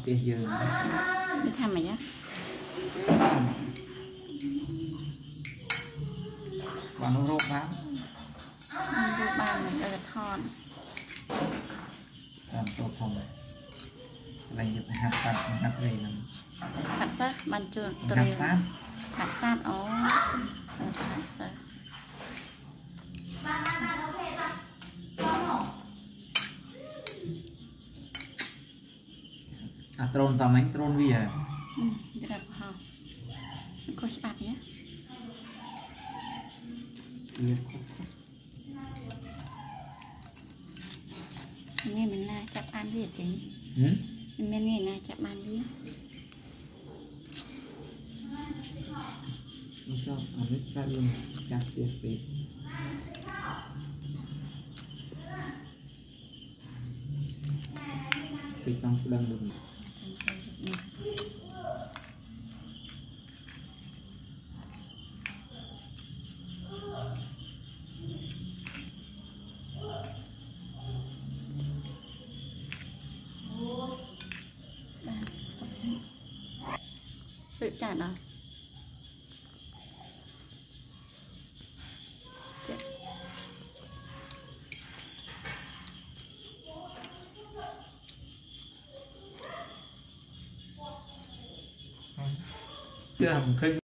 tiền giờ đi thăm mày nhá bạn nó rốt bán rốt ban mình ở thon làm tổ thông này giúp hạt sắt hạt gì nè hạt sắt ban trường hạt sắt ó hạt sắt trôn tầm ánh trôn vì à đẹp hả có sạch nhé nghe mình là chặt ăn gì tí mình nghe là chặt ăn đi cho ở nước ra luôn chặt tiệt tiệt thì trong đang đừng tự trả nào chưa làm khinh